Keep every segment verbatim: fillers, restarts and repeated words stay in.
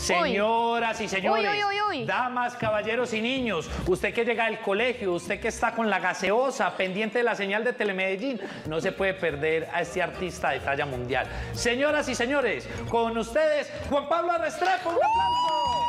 Señoras y señores, uy, uy, uy. damas, caballeros y niños, usted que llega del colegio, usted que está con la gaseosa, pendiente de la señal de Telemedellín, no se puede perder a este artista de talla mundial. Señoras y señores, con ustedes, Juan Pablo Restrepo, un aplauso.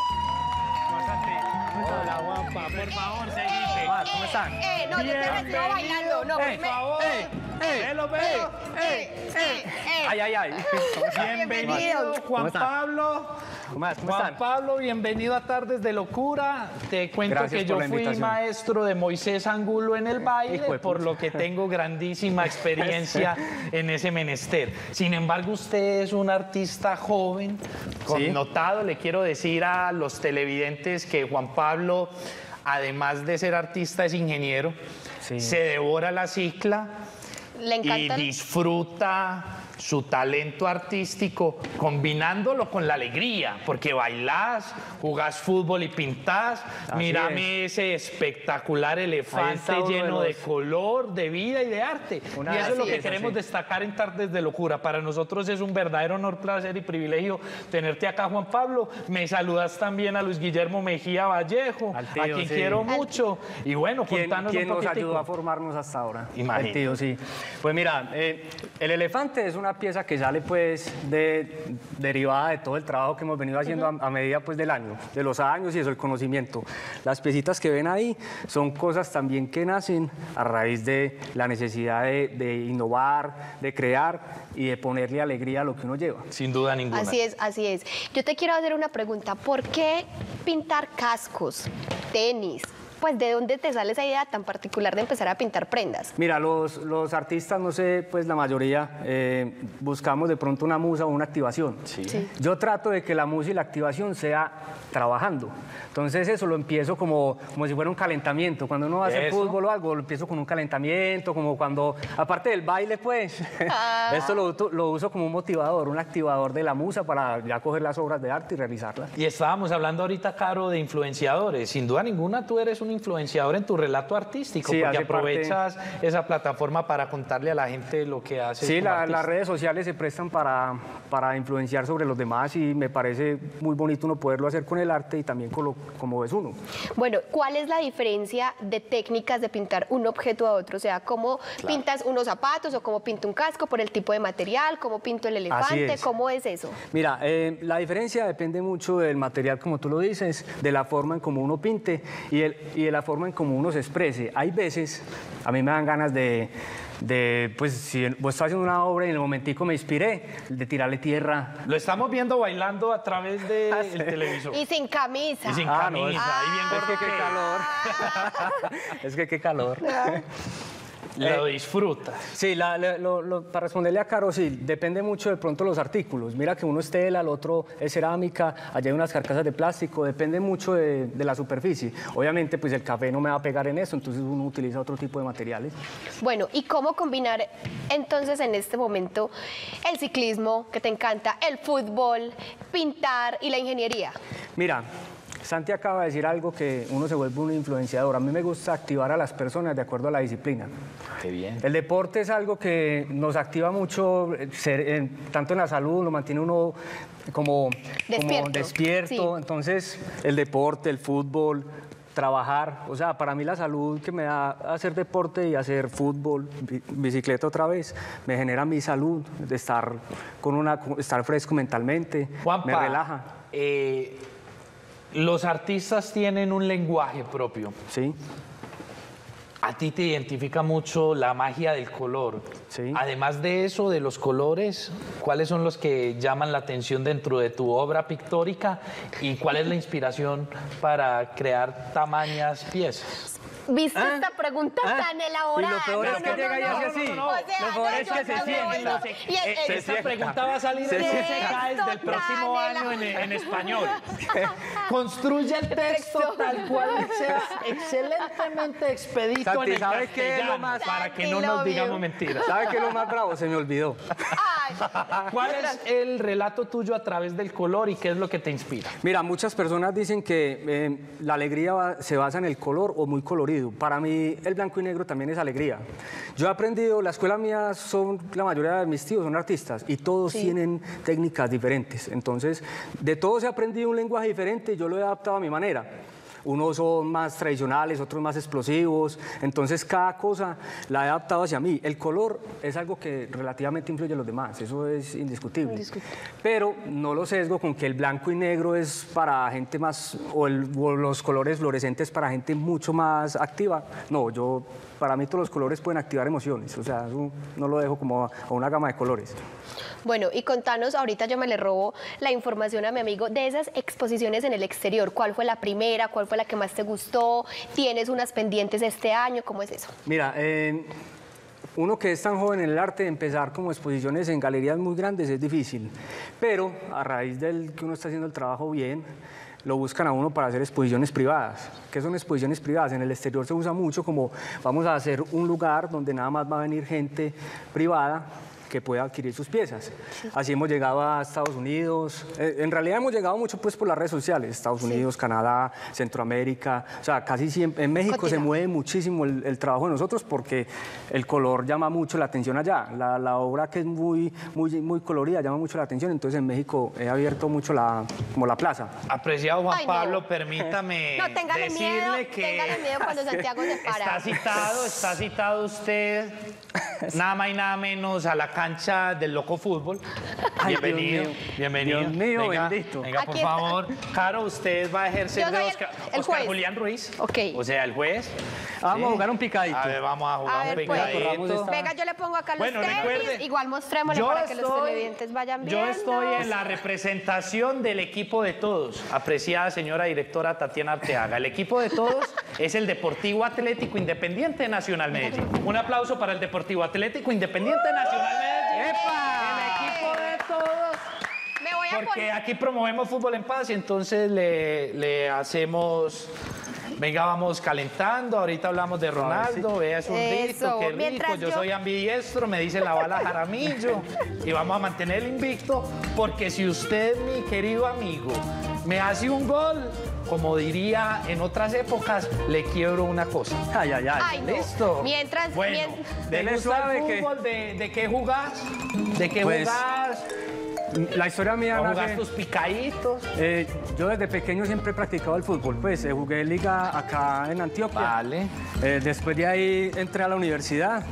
Hola, Juanpa, por favor, seguite. ¿Cómo están? Eh, eh, no, yo te recibo bailando, no, por favor. Eh, eh, Velo, ve. eh, eh, eh, eh. Ay, ay, ay. Bienvenido, Juan Pablo. ¿Cómo están? Juan Pablo, bienvenido a Tardes de Locura. Te cuento Gracias que por yo la fui invitación. maestro de Moisés Angulo en el baile, Hijo de por pucha. lo que tengo grandísima experiencia en ese menester. Sin embargo, usted es un artista joven, connotado. Le quiero decir a los televidentes que Juan Pablo, además de ser artista, es ingeniero. Sí. Se devora la cicla. Le Y encanta. disfruta su talento artístico combinándolo con la alegría, porque bailás, jugás fútbol y pintás. Así Mírame ese espectacular Ahí elefante está uno de lleno de los- color, de vida y de arte. Una y eso es lo que belleza, queremos sí. destacar en Tardes de Locura. Para nosotros es un verdadero honor, placer y privilegio tenerte acá, Juan Pablo. Me saludas también a Luis Guillermo Mejía Vallejo, Al tío, a quien sí. quiero mucho. Y bueno, ¿Quién, contanos quién un nos poquitico. ayudó a formarnos hasta ahora? Imagínate. El tío, sí. Pues mira, eh, el elefante es una pieza que sale pues de, derivada de todo el trabajo que hemos venido haciendo a, a medida pues del año, de los años y eso, el conocimiento. Las piecitas que ven ahí son cosas también que nacen a raíz de la necesidad de, de innovar, de crear y de ponerle alegría a lo que uno lleva. Sin duda ninguna. Así es, así es. Yo te quiero hacer una pregunta. ¿Por qué pintar cascos, tenis? Pues, ¿de dónde te sale esa idea tan particular de empezar a pintar prendas? Mira, los, los artistas, no sé, pues la mayoría eh, buscamos de pronto una musa o una activación. Sí. Sí. Yo trato de que la musa y la activación sea trabajando. Entonces eso lo empiezo como, como si fuera un calentamiento. Cuando uno va a hacer Eso. fútbol o algo, lo empiezo con un calentamiento, como cuando, aparte del baile, pues, Ah. esto lo, uto- lo uso como un motivador, un activador de la musa para ya coger las obras de arte y realizarlas. Y estábamos hablando ahorita, Caro, de influenciadores. Sin duda ninguna, tú eres un influenciador en tu relato artístico, Sí, porque hace parte- aprovechas esa plataforma para contarle a la gente lo que haces. Sí, como la- artista. las redes sociales se prestan para, para influenciar sobre los demás y me parece muy bonito uno poderlo hacer con el arte y también con lo, como es uno. Bueno, ¿cuál es la diferencia de técnicas de pintar un objeto a otro? O sea, ¿cómo pintas unos zapatos o cómo pinto un casco por el tipo de material? ¿Cómo pinto el elefante? es. ¿Cómo es eso? Mira, eh, la diferencia depende mucho del material, como tú lo dices, de la forma en cómo uno pinte y, el- y de la forma en cómo uno se exprese. Hay veces, a mí me dan ganas de, de, pues, si vos estás haciendo una obra y en el momentico me inspiré, de tirarle tierra. Lo estamos viendo bailando a través del Ah, sí. televisor. Y sin camisa. Y sin Ah, camisa, no, es- ahí bien Es que qué gordo. calor. Es que qué calor. Lo disfrutas. Sí, la- la- lo- lo- para responderle a Caro, sí, depende mucho de pronto los artículos. Mira que uno es tela, el otro es cerámica, allá hay unas carcasas de plástico, depende mucho de, de la superficie. Obviamente, pues el café no me va a pegar en eso, entonces uno utiliza otro tipo de materiales. Bueno, ¿y cómo combinar entonces en este momento el ciclismo, que te encanta, el fútbol, pintar y la ingeniería? Mira, Santi acaba de decir algo que uno se vuelve un influenciador. A mí me gusta activar a las personas de acuerdo a la disciplina. Qué bien. El deporte es algo que nos activa mucho, eh, ser- en- tanto en la salud, lo mantiene uno como Despierto, como despierto. sí. Entonces, el deporte, el fútbol, trabajar, o sea, para mí la salud que me da hacer deporte y hacer fútbol, bi- bicicleta otra vez, me genera mi salud, de estar, con una, estar fresco mentalmente, Juanpa, me relaja. eh, los artistas tienen un lenguaje propio. Sí. A ti te identifica mucho la magia del color. Sí. Además de eso, de los colores, ¿cuáles son los que llaman la atención dentro de tu obra pictórica y cuál es la inspiración para crear tamañas piezas? ¿Viste ¿Ah? esta pregunta ¿Ah? tan elaborada? Y lo peor es que llega y hace así. O sea, Lo peor es no, que no, se no, siente. no, no. Y el- Eh, el- Esta pregunta va a salir Se en siente. S K desde el próximo Tan año en, elaborado. en español. Construye el texto tal cual sea excelentemente expedito Santi, en el ¿sabe qué es lo castellano, más- para que Santi, no nos lo digamos vio. mentiras. ¿Sabe qué es lo más bravo? Se me olvidó. Ay, ¿Cuál es el relato tuyo a través del color y qué es lo que te inspira? Mira, muchas personas dicen que eh, la alegría va- se basa en el color o muy colorido. colorido. Para mí el blanco y negro también es alegría. Yo he aprendido, la escuela mía son, la mayoría de mis tíos son artistas y todos sí. tienen técnicas diferentes. Entonces, de todos he aprendido un lenguaje diferente y yo lo he adaptado a mi manera. Unos son más tradicionales, otros más explosivos, entonces cada cosa la he adaptado hacia mí. El color es algo que relativamente influye en los demás, eso es indiscutible. indiscutible. Pero no lo sesgo con que el blanco y negro es para gente más, o, el, o los colores fluorescentes para gente mucho más activa. No, yo, para mí todos los colores pueden activar emociones, o sea, no lo dejo como a, a una gama de colores. Bueno, y contanos, ahorita yo me le robo la información a mi amigo de esas exposiciones en el exterior. ¿Cuál fue la primera? ¿Cuál fue la que más te gustó? ¿Tienes unas pendientes este año? ¿Cómo es eso? Mira, eh, uno que es tan joven en el arte, empezar como exposiciones en galerías muy grandes es difícil, pero a raíz del que uno está haciendo el trabajo bien, lo buscan a uno para hacer exposiciones privadas. ¿Qué son exposiciones privadas? En el exterior se usa mucho como vamos a hacer un lugar donde nada más va a venir gente privada que pueda adquirir sus piezas. Sí. Así hemos llegado a Estados Unidos, eh, en realidad hemos llegado mucho pues por las redes sociales, Estados Unidos, sí. Canadá, Centroamérica, o sea, casi siempre, en México Continúa. se mueve muchísimo el, el trabajo de nosotros porque el color llama mucho la atención allá, la, la obra que es muy, muy, muy colorida llama mucho la atención, entonces en México he abierto mucho la, como la plaza. Apreciado Juan Ay, Pablo, no. permítame no, téngale decirle miedo, que... téngale miedo cuando Santiago se para. Está citado, está citado usted, nada más y nada menos a la cancha del Loco Fútbol. Ay, bienvenido, Dios mío. bienvenido. Dios mío, venga, bendito. venga, por Aquí está. favor. Caro, usted va a ejercer Yo de soy el- Oscar, el Oscar juez. Julián Ruiz. Ok. O sea, el juez. Vamos Sí. a jugar un picadito. A ver, vamos a jugar A un ver, pues. picadito. Venga, yo le pongo acá los Bueno, tenis, recuerde, igual mostrémosle para que los televidentes vayan viendo. Yo estoy en la representación del equipo de todos, apreciada señora directora Tatiana Arteaga. El equipo de todos es el Deportivo Atlético Independiente Nacional Medellín. Un aplauso para el Deportivo Atlético Independiente Nacional Medellín. ¡Epa! El equipo de todos. Me voy a Porque poner... aquí promovemos fútbol en paz y entonces le, le hacemos... Venga, vamos calentando. Ahorita hablamos de Ronaldo. Vea, es un Eso, rico, qué rico. mientras Yo, yo- soy ambidiestro, me dice la bala Jaramillo. Y vamos a mantener el invicto. Porque si usted, mi querido amigo, me hace un gol, como diría en otras épocas, le quiebro una cosa. Ay, ay, ay. Ay, no. ¿Listo? Mientras... Bueno, mien- ¿te Dele gusta suave el que- fútbol? ¿De, de qué jugás? ¿De qué Pues, jugás? La historia mía ¿O nace- jugás tus picaditos? Eh, yo desde pequeño siempre he practicado el fútbol, pues eh, jugué liga acá en Antioquia. Vale. Eh, después de ahí entré a la universidad,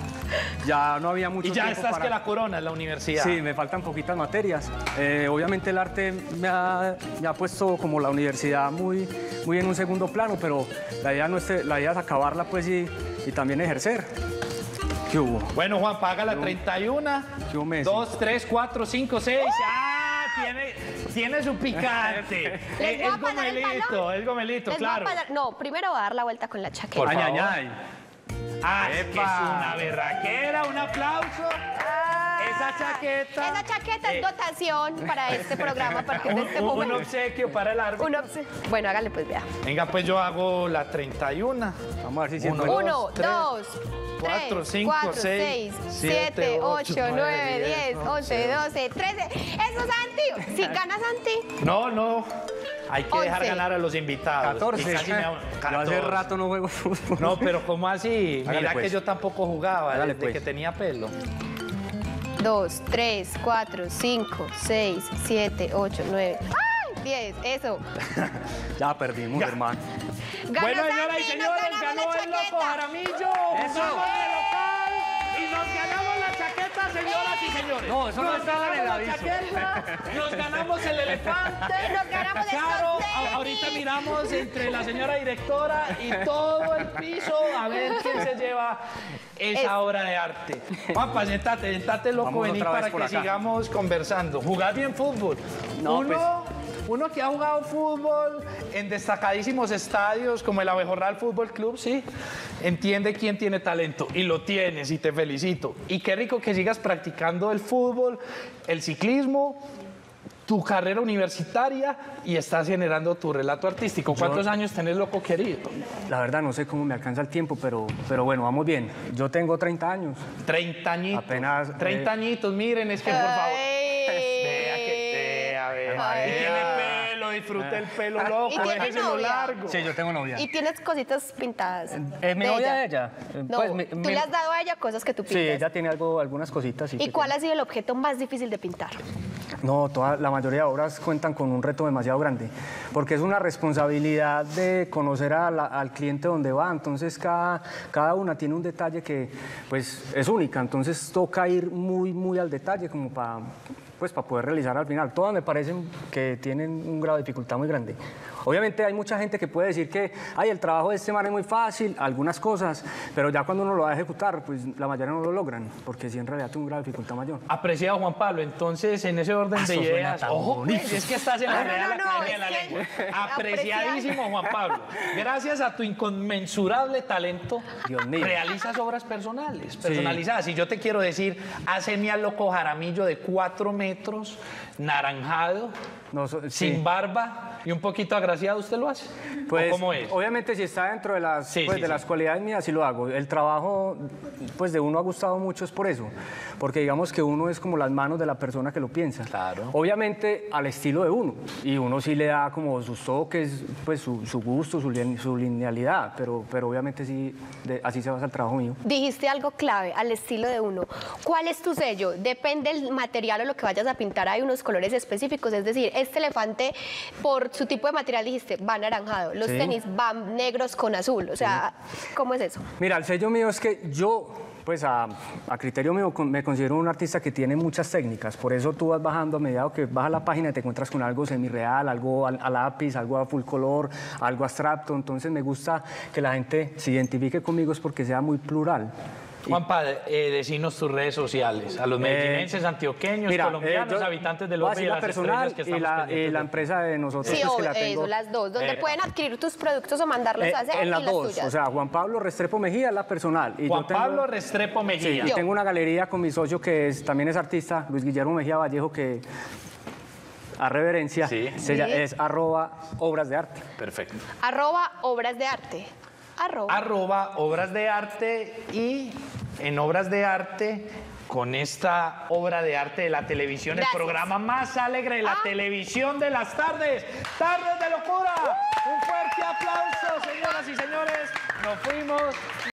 ya no había mucho Y ya tiempo estás para... que la corona en la universidad. Sí, me faltan poquitas materias. Eh, obviamente el arte me ha, me ha puesto como la universidad muy, muy en un segundo plano, pero la idea, no es, la idea es acabarla pues y, y también ejercer. ¿Qué hubo? Bueno, Juan, paga la treinta y uno. Yo Messi. dos, tres, cuatro, cinco, seis. ¡Ah! Tiene, tiene su picante. Les voy a es pasar el gomelito, balón. es gomelito, Les voy a claro. pasar- No, primero voy a dar la vuelta con la chaqueta. Por Ay, ay, favor. ay. Ah, es que es ¡Epa! una berraquera, un aplauso. Esa chaqueta. Esa chaqueta eh, es dotación para este programa a partir de un, este un- un momento. obsequio para el árbitro. Un obse- Bueno, hágale pues, vea. Venga, pues yo hago la treinta y uno. Vamos a ver si siento... Uno, Uno, dos, tres, dos, cuatro, tres, cinco, cuatro, seis, seis, siete, siete, ocho, ocho, nueve, nueve, diez, diez, once, doce, trece. Eso, Santi. Si gana Santi. No, no. Hay que dejar once. ganar a los invitados. catorce. Y casi me- Yo hace catorce. rato no juego fútbol. No, pero ¿cómo así? Hágale, Mira pues. que yo tampoco jugaba Hágale, desde pues. que tenía pelo. Dos, tres, cuatro, cinco, seis, siete, ocho, nueve. ¡Ay! Diez. Eso. Ya perdimos, Ya. hermano. Ganó Bueno, señoras y Santi, nos señores, ganamos ganó la el loco chaqueta. Jaramillo. Eso. Jugamos de local y nos ganamos la chaqueta, señoras y señores. No, eso no Nos estaba en el ganamos la aviso. chaqueta, nos ganamos el elefante. Nos ganamos estos Claro, tenis. a- ahorita miramos entre la señora directora y todo el piso a ver quién se lleva esa Es- obra de arte. Juanpa, sentate, sentate, loco, Vamos vení otra vez para por que acá. sigamos conversando. ¿Jugás bien fútbol? No, uno, uno que ha jugado fútbol en destacadísimos estadios como el Abejorral Fútbol Club, sí, entiende quién tiene talento y lo tienes y te felicito. Y qué rico que sigas practicando el fútbol, el ciclismo, tu carrera universitaria y estás generando tu relato artístico. ¿Cuántos años tenés, loco querido? La verdad no sé cómo me alcanza el tiempo, pero, pero bueno, vamos bien. Yo tengo treinta años. treinta añitos. Apenas, treinta eh, añitos, miren, es que por favor. Ay. Vea que, vea, vea. Ay. Y tiene pelo, disfrute el pelo loco, ¿Y tiene déjeselo novia? largo. Sí, yo tengo novia. Y tienes cositas pintadas. ¿Es mi de novia de ella? Eh, No, pues, mi- tú mi- le has dado a ella cosas que tú Sí, pintas. ella tiene algo, algunas cositas. sí ¿Y que cuál tiene. ha sido el objeto más difícil de pintar? No, toda, la mayoría de obras cuentan con un reto demasiado grande, porque es una responsabilidad de conocer a la- al cliente donde va, entonces cada, cada una tiene un detalle que pues es única, entonces toca ir muy, muy al detalle como para pues, para poder realizar al final. Todas me parecen que tienen un grado de dificultad muy grande. Obviamente hay mucha gente que puede decir que ay, el trabajo de este man es muy fácil, algunas cosas, pero ya cuando uno lo va a ejecutar, pues la mayoría no lo logran, porque sí en realidad tiene un grado de dificultad mayor. Apreciado Juan Pablo, entonces en ese orden de Eso suena ideas, tan ojo, bonito. pues, es que estás en la No, no, Real no, no, Academia de la es que- Lengua. Apreciadísimo Juan Pablo, gracias a tu inconmensurable talento, Dios mío. realizas obras personales, personalizadas. Y yo te quiero decir, haceme al loco Jaramillo de cuatro metros, naranjado, No, so- sí. sin barba y un poquito agraciado, ¿usted lo hace? ¿O Pues, cómo es? obviamente si está dentro de las, Sí, pues, sí, de sí. las cualidades mías, sí lo hago. El trabajo pues, de uno ha gustado mucho es por eso, porque digamos que uno es como las manos de la persona que lo piensa. Claro. Obviamente al estilo de uno, y uno sí le da como sus toques, pues su, su gusto, su, lin- su linealidad, pero, pero obviamente sí, de- así se basa el trabajo mío. Dijiste algo clave, al estilo de uno. ¿Cuál es tu sello? Depende del material o lo que vayas a pintar. Hay unos colores específicos, es decir, este elefante, por su tipo de material, dijiste, va anaranjado. Los Sí. tenis van negros con azul. O sea, ¿cómo es eso? Mira, el sello mío es que yo, pues a, a criterio mío, con- me considero un artista que tiene muchas técnicas. Por eso tú vas bajando, a medida que bajas la página, te encuentras con algo semirreal, algo al- a lápiz, algo a full color, algo abstracto. Entonces me gusta que la gente se identifique conmigo, es porque sea muy plural. Juanpa, eh, decinos tus redes sociales, a los medellinenses, antioqueños, Mira, colombianos, eh, yo habitantes de voy a los decir y la las personal estrellas que y estamos la, y pendientes la de- empresa de nosotros. Sí, pues, o que la eso, tengo, las dos, donde Eh, pueden adquirir tus productos o mandarlos eh, a hacer en las y las dos, tuyas. o sea, Juan Pablo Restrepo Mejía es la personal. Y Juan yo tengo, Pablo Restrepo sí, Mejía. y tengo una galería con mi socio que es, también es artista, Luis Guillermo Mejía Vallejo, que a reverencia Sí. se llama- Sí. es arroba obras de arte. Perfecto. Arroba obras de arte. Arroba. Arroba obras de arte y en obras de arte, con esta obra de arte de la televisión, Gracias. el programa más alegre de la Ah. televisión de las tardes, Tardes de Locura. Un fuerte aplauso, señoras y señores. Nos fuimos.